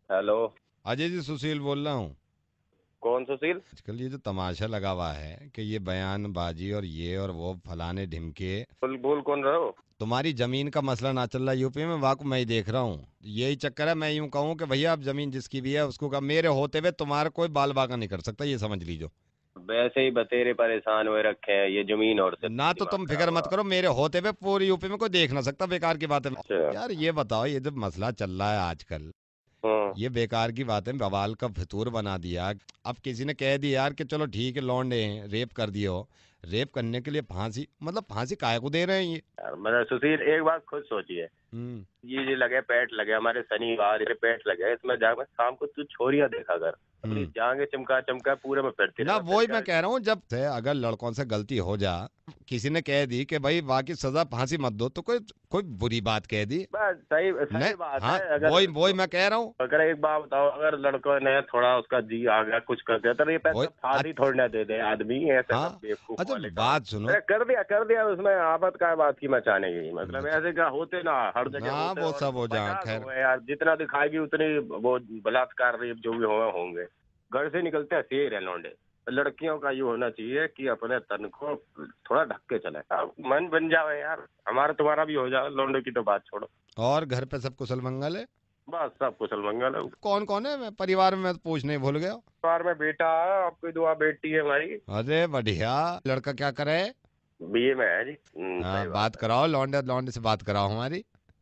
Hello. Ajay ji, सुशील बोल रहा हूँ। कौन सुशील? आजकल ये जो तमाशा लगा हुआ है कि ये बयानबाजी और ये और वो फलाने ढिमके, बोल कौन रहे हो? तुम्हारी जमीन का मसला ना चल रहा यूपी में, वाकई मैं ही देख रहा हूँ। यही चक्कर है। मैं यूं कहूँ कि भैया अब जमीन जिसकी भी है उसको मेरे होते हुए तुम्हारा कोई बाल बाका नहीं कर सकता, ये समझ लीजिए। वैसे ही बतेरे परेशान हुए रखे हैं, ये जमीन और से ना तो दिमाग तुम खराब फिक्र मत हुआ। करो, मेरे होते हुए पूरी यूपी में कोई देख ना सकता। बेकार की बात है अच्छा। यार। ये बताओ, ये जो मसला चल रहा है आजकल, हम्म। ये बेकार की बात है, बवाल का फितूर बना दिया। अब किसी ने कह दिया यार कि चलो ठीक है, लौंडे हैं, रेप कर दिए हो। रेप करने के लिए फांसी, मतलब फांसी काहे को दे रहे हैं ये? यार मतलब सुशील, एक बात खुद सोचिए। हम्म। ये लगे पेट लगे हमारे शनिवार, ये पेट लगे इसमें जाकर शाम को तू छोरियां देखा कर, अपनी हम्म। जांगे चमका चमका पूरे में फिरती ना रहना, फिर वही क्या मैं है? कह रहा हूँ, जब से अगर लड़कों से गलती हो जा, किसी ने कह दी कि भाई बाकी सजा फांसी मत दो, तो कोई कोई बुरी बात कह दी। बस सही नहीं। सही बात है। हाँ, अगर वही वही मैं कह रहा हूँ। अगर एक बात बताओ, अगर लड़कों ने थोड़ा उसका जी आ गया कुछ कर दिया तो ये पैसा वही फांसी थोड़ी ना दे दे आदमी, ऐसे सब हाँ। बेवकूफ अच्छा, वाले काम। बात सुनो। अरे कर दिया उसमें आफत का बात की मचाने की, मतलब ऐसे क्या होते ना, हर जगह हाँ, होते वो और सब हो जा 50 खैर। हो गए यार, जितना दिखाएगी उतनी वो बलात्कार रेप जो भी हुए होंगे। घर से निकलते हैं शेर है लौंडे। लड़कियों का ये होना चाहिए कि अपने तन को थोड़ा ढक के चले, अब मन बन जाए यार, हमारा तुम्हारा भी हो जाए, लौंडे की तो बात छोड़ो। और घर पे सब कुशल मंगल है? बस सब कुशल मंगल है। कौन कौन है? मैं परिवार में मैं तो पूछने ही भूल गया। परिवार में बेटा है, आपकी दुआ बेटी है हमारी। अरे बढ़िया। लड़का क्या करे? बीए में है जी। हाँ, सही बात बात है। कराओ, लौंडे लौंडे से बात कराओ हमारी।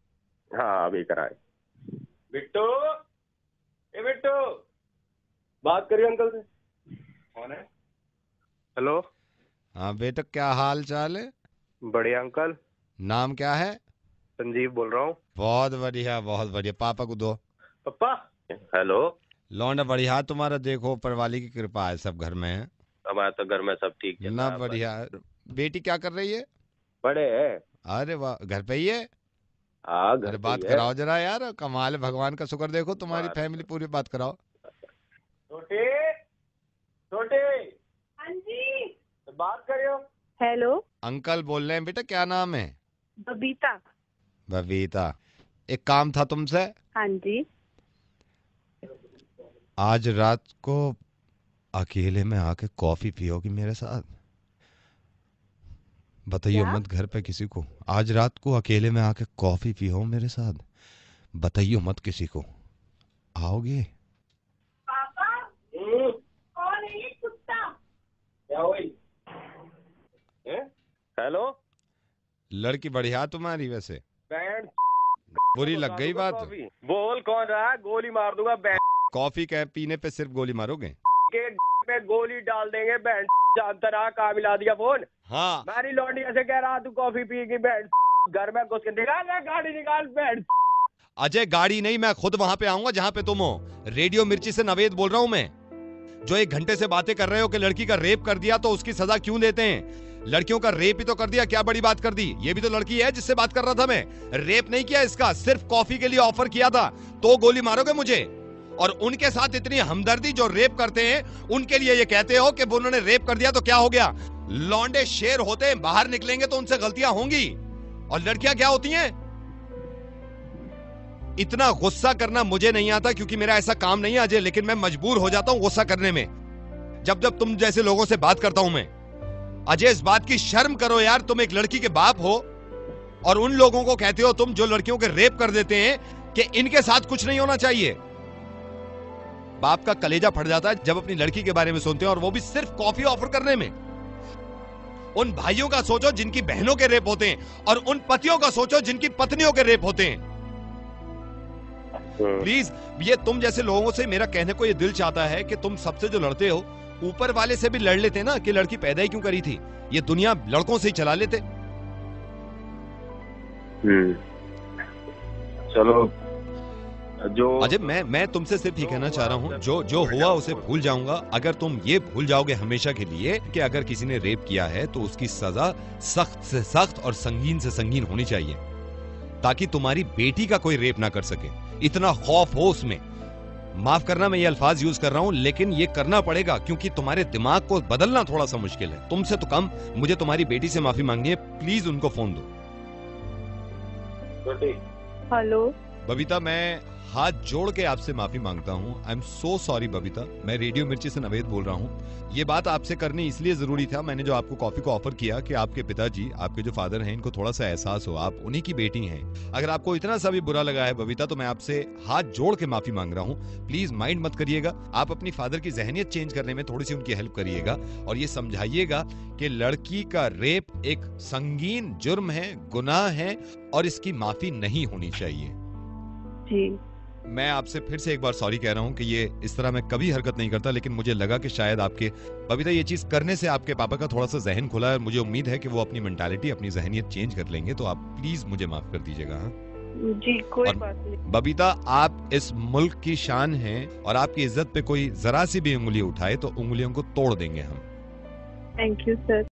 हाँ अभी कराए। बिट्टू, ए बिट्टू, बात करिए अंकल से। कौन है? हेलो। हाँ बेटा, क्या हाल चाल है? बढ़िया अंकल। नाम क्या है? संजीव बोल रहा हूँ। बहुत बढ़िया, बहुत बढ़िया। पापा को दो। पापा। हेलो। लौंडा बढ़िया तुम्हारा, देखो ऊपर वाली की कृपा है, सब घर में है। हमारे तो घर में सब ठीक चल ना रहा है बस। बढ़िया। बेटी क्या कर रही है? बड़े है। अरे वाह, घर पे ही है? हाँ अरे घर पे ही बात है। कराओ जरा यार, कमाल है, भगवान का शुक्र, देखो तुम्हारी बात फैमिली पूरी, बात कराओ। छोटे, छोटे, हाँ जी। तो बात करियो। हेलो। अंकल बोल रहे हैं बेटा, क्या नाम है? बबीता। बबीता। एक काम था तुमसे। हाँ जी। आज रात को अकेले में आके कॉफी पियोगी मेरे साथ? बताइयो क्या? मत घर पे किसी को। आज रात को अकेले में आके कॉफी पियो मेरे साथ। बताइयो मत किसी को। आओगे? पापा, कौन है ये कुत्ता? क्या हुई? हेलो। लड़की बढ़िया तुम्हारी वैसे। बैंड बुरी लग बता गई दूंगा बात। कॉफी। बोल कौन रहा है, गोली मार दूंगा बैंड कॉफी के पीने पे सिर्फ गोली मारोगे? के पे गोली डाल देंगे बैंड। जानता रहा, कहाँ मिला दिया फोन। हाँ। मेरी लौंडिया से कह रहा तू कॉफी पिएगी बैंड, घर में घुस के निकाल ले, गाड़ी निकाल बैंड। अजय, गाड़ी नहीं, मैं खुद वहां पे आऊंगा जहां पे तुम हो। रेडियो मिर्ची से नवेद बोल रहा हूं मैं। जो 1 घंटे से बातें कर रहे हो कि लड़की का रेप कर दिया तो उसकी सजा क्यों देते हैं? लड़कियों का रेप ही तो कर दिया, क्या बड़ी बात कर दी? ये भी तो लड़की है जिससे बात कर रहा था मैं। रेप नहीं किया इसका, सिर्फ कॉफी के लिए ऑफर किया था। तो गोली मारोगे मुझे? और उनके साथ इतनी हमदर्दी जो रेप करते हैं उनके लिए ये कहते हो कि उन्होंने रेप कर दिया तो क्या हो गया? लौंडे शेर होते हैं, बाहर निकलेंगे तो उनसे गलतियां होंगी। और लड़कियां क्या होती हैं? इतना गुस्सा करना मुझे नहीं आता क्योंकि मेरा ऐसा काम नहीं है अजय, लेकिन मैं मजबूर हो जाता हूं गुस्सा करने में जब जब तुम जैसे लोगों से बात करता हूं मैं। अजय, इस बात की शर्म करो यार, तुम एक लड़की के बाप हो और उन लोगों को कहते हो तुम जो लड़कियों के रेप कर देते हैं कि इनके साथ कुछ नहीं होना चाहिए। बाप का कलेजा फट जाता है जब अपनी लड़की के बारे में सुनते हैं, और वो भी सिर्फ कॉफी ऑफर करने में। उन भाइयों का सोचो जिनकी बहनों के रेप होते हैं, और उन पतियों का सोचो जिनकी पत्नियों के रेप होते हैं। प्लीज, ये तुम जैसे लोगों से मेरा कहने को ये दिल चाहता है कि तुम सबसे जो लड़ते हो, ऊपर वाले से भी लड़ लेते ना कि लड़की पैदा ही क्यों करी थी। ये दुनिया लड़कों से ही चला लेते। चलो जो अजय, मैं तुमसे सिर्फ ये कहना चाह रहा हूँ, जो जो हुआ उसे भूल जाऊंगा। अगर तुम ये भूल जाओगे हमेशा के लिए कि अगर किसी ने रेप किया है तो उसकी सजा सख्त से सख्त और संगीन से संगीन होनी चाहिए, ताकि तुम्हारी बेटी का कोई रेप ना कर सके। इतना खौफ हो उसमें। माफ करना मैं ये अल्फाज यूज कर रहा हूं, लेकिन ये करना पड़ेगा क्योंकि तुम्हारे दिमाग को बदलना थोड़ा सा मुश्किल है। तुमसे तो कम मुझे तुम्हारी बेटी से माफी मांगनी है। प्लीज उनको फोन दो। हेलो। बबीता, मैं हाथ जोड़ के आपसे माफी मांगता हूँ। I am so sorry Babita, मैं रेडियो मिर्ची से नवेद बोल रहा हूँ। ये बात आपसे करनी इसलिए जरूरी था, मैंने जो आपको कॉफी को ऑफर किया कि आपके पिताजी, आपके जो फादर हैं, इनको थोड़ा सा एहसास हो, आप उन्हीं की बेटी हैं। अगर आपको इतना सा भी बुरा लगा है बबीता, तो मैं आपसे हाथ जोड़ के माफी मांग रहा हूँ। प्लीज माइंड मत करिएगा। आप अपनी फादर की जहनियत चेंज करने में थोड़ी सी उनकी हेल्प करिएगा और ये समझाइएगा कि लड़की का रेप एक संगीन जुर्म है, गुनाह है और इसकी माफी नहीं होनी चाहिए। जी मैं आपसे फिर से एक बार सॉरी कह रहा हूं कि ये इस तरह मैं कभी हरकत नहीं करता, लेकिन मुझे लगा कि शायद आपके बबीता ये चीज करने से आपके पापा का थोड़ा सा जहन खुला है और मुझे उम्मीद है कि वो अपनी मेंटालिटी, अपनी जहनियत चेंज कर लेंगे। तो आप प्लीज मुझे माफ कर दीजिएगा। हाँ जी, कोई और बात नहीं। बबीता, आप इस मुल्क की शान हैं और आपकी इज्जत पे कोई जरा सी भी उंगली उठाए तो उंगलियों को तोड़ देंगे हम। Thank you sir.